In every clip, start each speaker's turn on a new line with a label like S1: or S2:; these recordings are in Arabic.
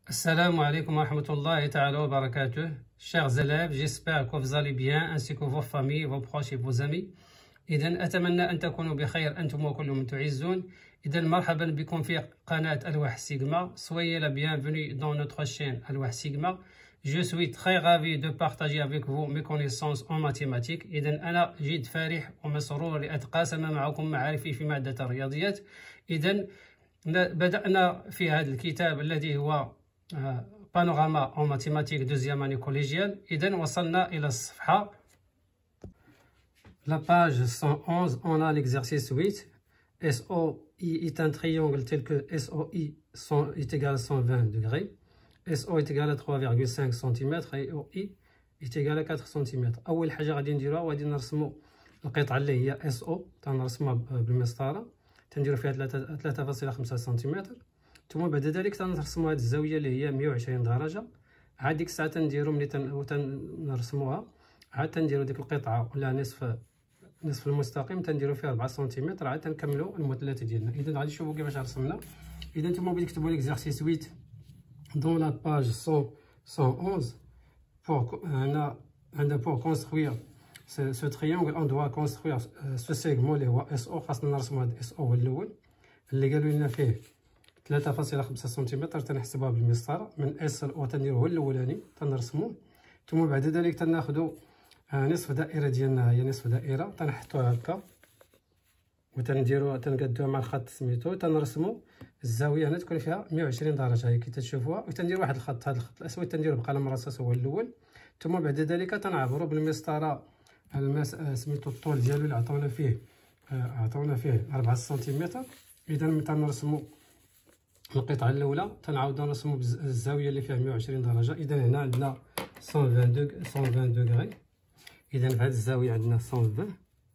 S1: Assalamu alaikum wa rahmatullahi ta'ala wa barakatuh. Chers élèves, j'espère que vous allez bien ainsi que vos familles, vos proches et vos amis. إذن أتمنى أن تكونوا بخير أنتم وكل من تعزون. إذن مرحبا بكم في قناة الواح سيغما. Soyez la bienvenue dans notre chaîne الواح سيغما. Je suis très ravi de partager avec vous mes connaissances en mathématiques. إذن أنا جد فرح ومسرور لأتقاسم معكم معارفي في مادة الرياضيات. إذن بدأنا في هذا الكتاب الذي هو بانوراما en mathématiques deuxième année collégiale. إذن وصلنا إلى الصفحة la page 111. On a l'exercice 8. SOI est un triangle tel que SOI est égal à 120 degrés. SO est égal à 3,5 cm et OI est égal à 4 cm. أول حاجة غادي نديروها غادي نرسمو القطعة اللي هي SO. تنرسمها بالمسطرة، تنديرو فيها 3.5 سم. ثم بعد ذلك تنرسمو هاد الزاوية اللي هي 120 درجة. عاد ديك الساعة تنديرو ملي تنرسموها عاد تنديرو ديك القطعة ولا نصف المستقيم تنديرو فيه 4 سنتيمتر. عاد تنكملو المثلث ديالنا. إذا غادي نشوفو كيفاش رسمنا. إذا نتوما بغيتو تكتبو ليكزارسيس 8 dans la page 111. Pour construire ce triangle, on doit construire ce segment اللي هو SO. خاصنا نرسمو هاد SO هو الأول اللي قالوا لنا فيه 3.5 سنتيمتر. تنحسبوها بالمسطرة من اس ل او، تنديرو هو الاولاني تنرسموه. ثم بعد ذلك تناخدو نصف دائره ديالنا، هي نصف دائره تنحطوها هكا وتنديروها تنقادوها مع الخط سميتو. تنرسمو الزاويه هنا تكون فيها 120 درجه هي كي تشوفوها، وتندير واحد الخط، هذا الخط الاسود تنديرو بقلم رصاص هو الاول. ثم بعد ذلك تنعبرو بالمسطره سميتو الطول ديالو اللي عطاونا فيه 4 سنتيمتر. اذا تنرسمو القطعة الأولى تنعاودو نرسمو بالزاوية اللي فيها 120 درجة. إذا هنا عندنا 120 دوغري. إذا في هاد الزاوية عندنا 120.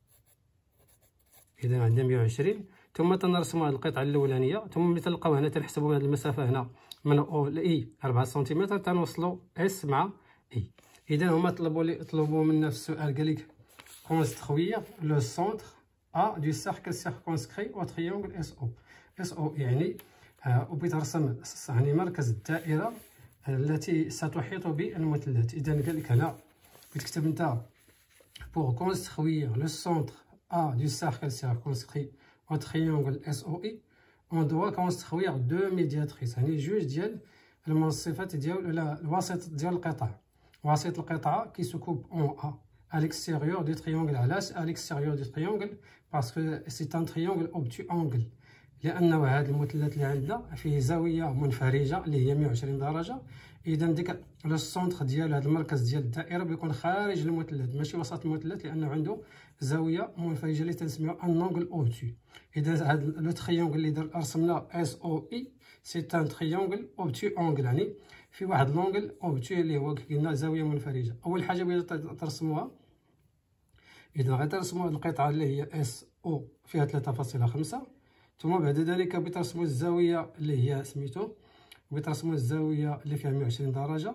S1: إذا عندنا 120. ثم تنرسمو هاد القطعة الأولانية. ثم ملي تلقاو هنا تنحسبو هاد المسافة هنا من أو ل إي 4 سنتيمتر، تنوصلو إس مع إي. إذا هما طلبوا منا في السؤال قالك كونستخويغ لو سونتر أ دو سيركل سيركونسكري أو تريونغل إس أو. إس أو يعني وبغيت نرسم يعني مركز الدائرة التي ستحيط بالمثلث. إذا قال لك هنا بغيت تكتب نتا pour construire le centre A du cercle circonscrit au triangle SOI on doit construire deux médiatrices، يعني جوج ديال المنصفات ديال الوسط ديال القطع. وسط القطعة كيسكوب اون A à l'extérieur du triangle. علاش à l'extérieur du triangle؟ parce que c'est un triangle obtus angle، لأنه هذا المثلث اللي عندنا فيه زاوية منفرجة اللي هي 120 درجة. إذا ديك لو سونتر ديال هذا المركز ديال الدائرة بيكون خارج المثلث ماشي وسط المثلث، لأنه عنده زاوية منفرجة اللي تنسميو ان انغل اوبتو. إذا هذا لو تريونغل اللي رسمنا اس او اي سي ان تريونغل اوبتو انغل، يعني في واحد لونغل اوبتو اللي هو قلنا زاوية منفرجة. أول حاجة بغيتو ترسموها، إذا غادي ترسموا هذه القطعة اللي هي اس او فيها 3.5. ثم بعد ذلك بترسموا الزاويه اللي هي سميتو، بترسموا الزاويه اللي فيها 120 درجه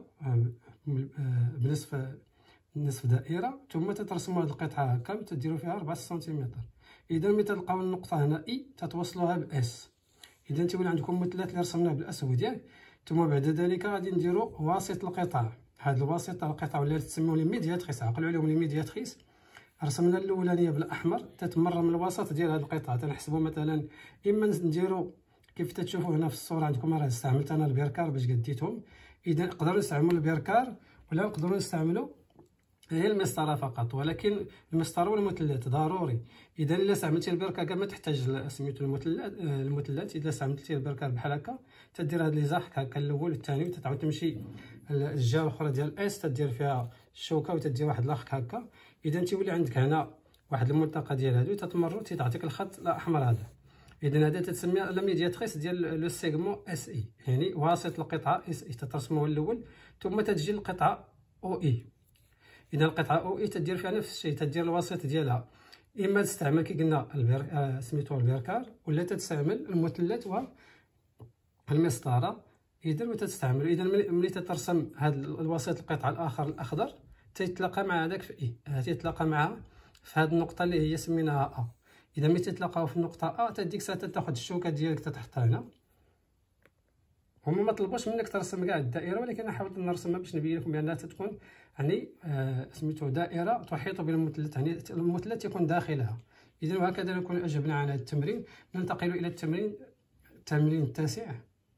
S1: بنصف دائره. ثم تترسموا هذه القطعه هكا تديروا فيها 4 سنتيمتر. اذا ملي تلقاو النقطه هنا اي تتوصلوها باس. اذا تيولي عندكم مثلث اللي رسمناه بالاسود ياك. ثم بعد ذلك غادي نديروا وسط القطعه. هذا الوسط القطعه ولا تسموا لي ميدياتريس، عقلوا عليهم لي ميدياتريس. رسمنا الاولانيه بالاحمر تتمر من الوسط ديال هذه القطعه. تنحسبوا مثلا اما نديروا كيف تتشوفوا هنا في الصوره عندكم، راه استعملت انا البركار باش قديتهم. اذا نقدروا نستعملوا البركار ولا نقدروا نستعملوا هي المسطره فقط، ولكن المسطره والمثلث ضروري. اذا الا استعملتي البركار كاع ما تحتاج سميتو المثلث. اذا استعملتي البركار بحال هكا تدير هاد لي زاحك هكا الاول والثاني، وتتعاود تمشي الجهه الاخرى ديال اس تدير فيها الشوكه وتدير واحد لاخك هكا. اذا تيولي عندك هنا واحد المنطقه ديال هادو تتمروا تيعطيك الخط الاحمر هذا. اذا هذا تتسمى لا ميدياتريس ديال لو سيغمون اس اي، يعني وسط القطعه اس اي. تترسموه الاول ثم تجي القطعه او اي. اذا القطعه او اي تدير فيها نفس الشيء، تدير الوسط ديالها. اما تستعمل كي قلنا سميتو البركار، ولا تستعمل المثلث والمسطره. اذا ما تستعمل، اذا ملي تترسم هذا الوسط القطعه الاخر الاخضر تيتلاقى مع هذاك في اي، تيتلاقى معها في هذه النقطه اللي هي سميناها ا. اذا ملي تتلاقاو في النقطه ا تديك الساعه تاخذ الشوكه ديالك تتحطها هنا هما ما طلبوش منك ترسم كاع الدائره، ولكن انا حاولت نرسمها باش نبين لكم بانها تكون يعني سميتو دائره تحيط بالمثلث، يعني المثلث يكون داخلها. اذا وهكذا نكون اجبنا عن هذا التمرين. ننتقل الى التمرين التاسع.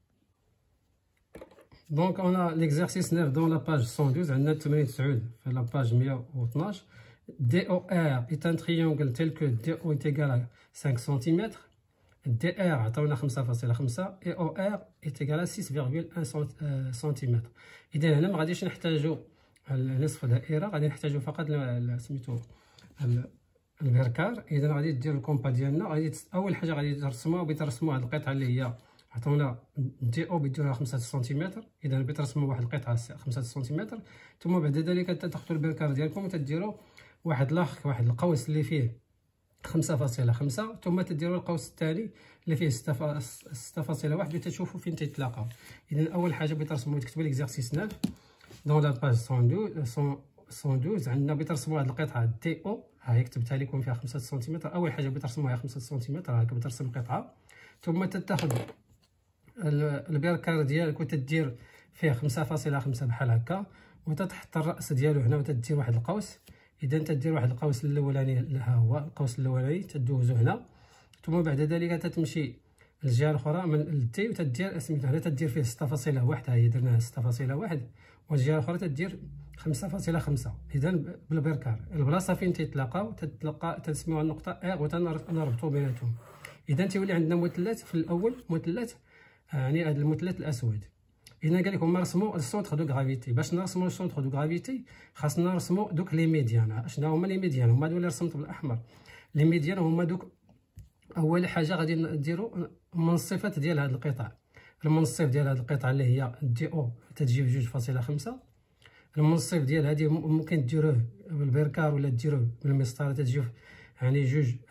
S1: دونك انا ليكزارسيس 9 دون لا باج 112. عندنا التمرين 9 في لا باج 112. دي او ار est un triangle tel que DO est égal à 5 cm. دي ار عطاونا 5.5 اي او ار est égal à 6.1 سم. اذا هنا ما غاديش نحتاجو نصف دائره، غادي نحتاجو فقط سميتو البركار. اذا غادي دير الكومبا ديالنا، غادي اول حاجه غادي ترسموا هاد القطعه اللي هي عطاونا دي او بيديروها 5 سنتيمتر. اذا بترسموا واحد القطعه 5 سنتيمتر، ثم بعد ذلك تاخذوا البركار ديالكم وتديروا واحد القوس اللي فيه 5.5، ثم تديروا القوس الثاني اللي فيه 6.1 وتشوفوا فين تيتلاقاو. اذا اول حاجه بترسموا تكتبوا ليكزارسيس 9 دون لا باج 112. عندنا بترسموا هاد القطعه دي او، ها هي كتبتها لكم فيها 5 سنتيمتر. اول حاجه بترسموها 5 سنتيمتر، هاك بترسم قطعه، ثم تاخذ البركار ديالك وتدير فيه 5.5 بحال هكا، وتتحط الراس ديالو هنا وتدير واحد القوس. اذا تدير واحد القوس الاولاني، ها هو القوس الاولاني تدوزو هنا، ثم بعد ذلك تتمشي الجهه الاخرى من التي وتدير سميتو هنا تدير فيه 6.1، ها هي درناها 6.1، والجهه الاخرى تدير 5.5. اذا بالبركار البلاصه فين تيتلاقاو تسميوها النقطه ار وتنربطوا بيناتهم. اذا تيولي عندنا مثلث في الاول، مثلث يعني هذا المثلث الاسود. اذا قال لكم نرسموا السونتر دو غرافيتي. باش نرسموا السونتر دو غرافيتي خاصنا نرسموا دوك لي ميديان. شنو هما لي ميديان؟ هما هادو اللي رسمت بالاحمر. لي ميديان هما دوك، اول حاجه غادي نديروا المنصفات ديال هذا القطع. المنصف ديال هذه القطعه اللي هي دي او تتجي ب 2.5. المنصف ديال هذه ممكن ديروه بالبركار ولا ديروه بالمسطره، تتجي يعني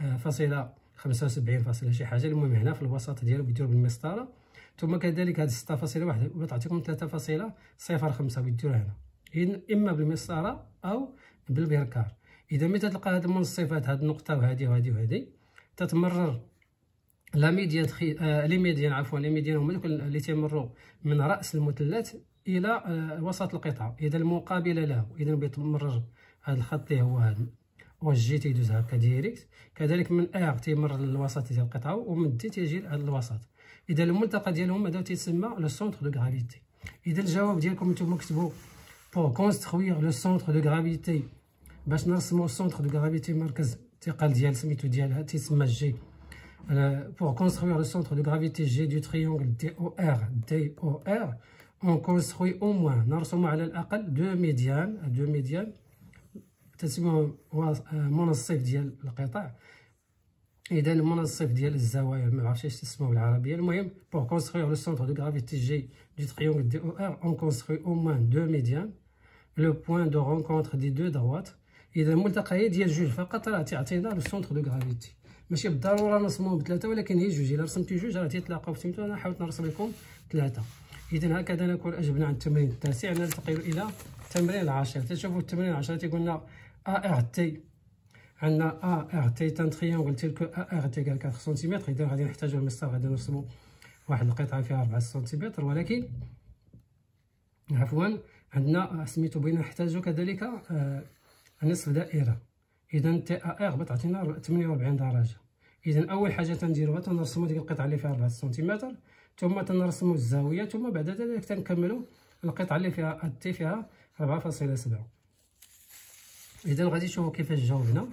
S1: 2.75 فاصله شي حاجه. المهم هنا في الوسط ديالو بيديروا بالمسطره، ثم كذلك هذه 6.1 بتعطيكم 3.05 بيديروها هنا، اما بالمسطره او بالبركار. اذا ملي تلقى هاد المنصفات، هاد النقطه وهذه وهذه وهذه، تتمرر لا ميديان لي ميديان عفوا لي ميديان هما دوك اللي تيمروا من راس المثلث الى وسط القطعه، اذا المقابله له. اذا بيتمرر هذا الخط اللي هو هذا والجي تيدوز هكا ديريكت، كذلك من ار تيمر للوسط ديال القطعه، ومن دي تيجي لهذا الوسط. اذا الملتقى ديالهم هذا تيسمى لو سونتر دو غرافيتي. اذا الجواب ديالكم نتوما كتبوا بور كونستروير لو سونتر دو غرافيتي، باش نرسموا السونتر دو غرافيتي مركز الثقل ديال سميتو ديالها تيسمى جي. pour construire le centre de gravité G du triangle DOR, on construit au moins نرسم على الأقل دو ميديان تسموه منصف ديال القطع. إذا المنصف ديال الزوايا ما عرفتش اش تسموه بالعربية. المهم pour construire le centre de gravité G du triangle DOR, on construit au moins deux médianes, le point de rencontre des deux droites. إذا الملتقيات ديال جوج فقط راه تعطينا لو سونتر دو غرافيتي. ماشي بالضروره نرسموهم بثلاثه، ولكن هي جوج. الا رسمتي جوج راه تيتلاقاو. فهمتوا؟ انا حاولت نرسم لكم ثلاثه. اذا هكذا نكون اجبنا عن التمرين التاسع. ننتقل الى التمرين العاشر. تشوفوا التمرين العاشر تيقولنا ا ار تي. عندنا ا ار تي تان تريونغل تيلكو ا ار تيكال 4 سنتيمتر. اذا غادي نحتاجوا المسطره، غادي نرسموا واحد القطعه فيها 4 سنتيمتر، ولكن عفوا عندنا سميتو بغينا نحتاجوا كذلك نصف دائره. اذا تي ا ار بتعطينا 48 درجه. اذا اول حاجه تنديروها تنرسموا ديك القطعه اللي فيها 4 سنتيمتر، ثم تنرسموا الزاويه، ثم بعد ذلك تنكملوا القطعه اللي فيها التي فيها 4.7. اذا غادي نشوفوا كيفاش جاوبنا.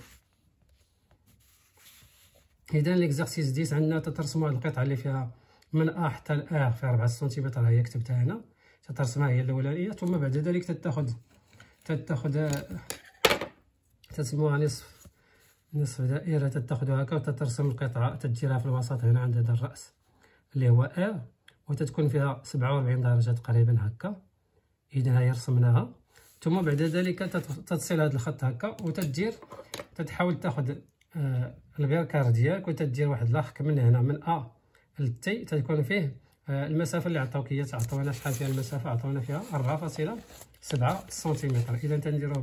S1: اذا ليكزارسيس 10 عندنا تترسموا هذه القطعه اللي فيها من ا حتى ل فيها 4 سنتيمتر، هي كتبتها هنا، تترسمها هي الاولانيه، ثم بعد ذلك تتاخذ تسموها نصف دائرة، تتاخذها هكا وتترسم القطعة، تديرها في الوسط هنا عند هذا الرأس اللي هو ار، وتتكون فيها 47 درجة تقريبا هكا. إذا هي رسمناها، ثم بعد ذلك تتصل هذا الخط هكا تحاول تاخذ البركار ديالك وتدير واحد لاخك من هنا من ا لتي، تكون فيه المسافة اللي عطاوك هي. عطاونا شحال فيها المسافة؟ عطاونا فيها 4.7 سنتيمتر. إذا تنديرو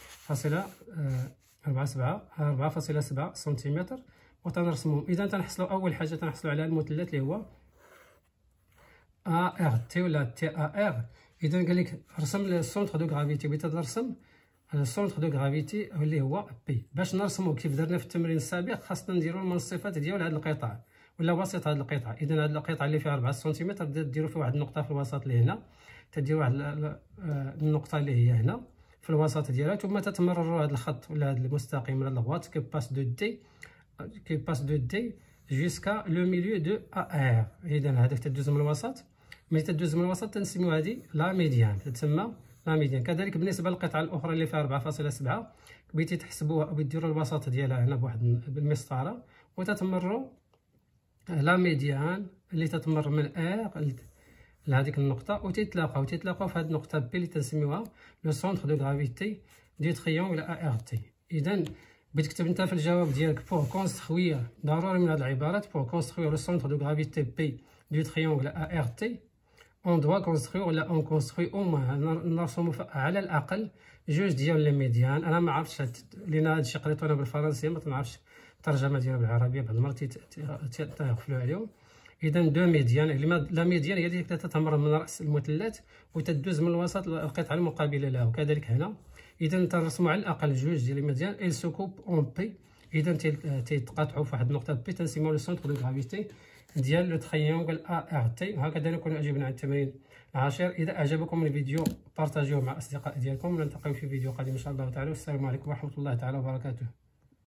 S1: 4.7 سنتيمتر وتنرسمهم. اذا تنحصلوا اول حاجه تنحصلوا على المثلث اللي هو ا ار تي ولا تي ا ار. اذا قال لك رسم السونتر دو غرافيتي، بغيت نرسم السونتر دو غرافيتي اللي هو بي. باش نرسمو كيف درنا في التمرين السابق خاصنا نديرو من الصفات ديال هذا القطاع ولا وسط هذا القطاع. اذا هذا القطاع اللي فيه 4 سنتيمتر ديروا فيه واحد النقطه في الوسط اللي هنا، تديروا واحد النقطه اللي هي هنا في الوسط ديالها، ثم تتمرروا هذا الخط ولا هذا المستقيم ولا الغوات كي باس دو دي جوسكا لو ميليو دو ا ار. اذا هذاك تدوز من الوسط، ملي تدوز من الوسط تنسميو هذه لا ميديان، تتسمى لا ميديان. كذلك بالنسبه للقطعه الاخرى اللي فيها 4.7 بغيتي تحسبوها وتديروا الوسط ديالها هنا بواحد بالمسطره وتتمروا لا ميديان اللي تتمر من ار لهذيك النقطه وتتلاقاو في هذه النقطه بي اللي تنسميوها لو سونتر دو غرافيتي دو تريونغل ا ار تي. اذا بغيت تكتب انت في الجواب ديالك بور كونستروير، ضروري من هذه العبارات بور كونستروير لو سونتر دو غرافيتي بي دو تريونغل ا ار تي اون دوا كونستروير ولا اون كونستروي او موان نرسمو على الاقل جوج ديال لي ميديان. انا ما عرفتش لان هادشي قريتو انا بالفرنسيه ما تنعرفش الترجمه ديالو بالعربيه، بعض المرات تيغفلوا عليهم. اذا دو ميديان لا ميديان هي اللي تتمر من راس المثلث وتدوز من الوسط القطعه المقابله له، وكذلك هنا. اذا تنرسموا على الاقل جوج ديال لي ميديان ال سوكوب اون بي. اذا تيتقاطعوا في واحد النقطه بي تنسميو لو سونتر دو غرافيتي ديال لو تريونغل ا ار تي. وهكذا نكون اجبنا على التمرين العاشر. اذا اعجبكم الفيديو بارطاجيوه مع الاصدقاء ديالكم، ونلتقيو في فيديو قادم ان شاء الله تعالى. والسلام عليكم ورحمه الله تعالى وبركاته.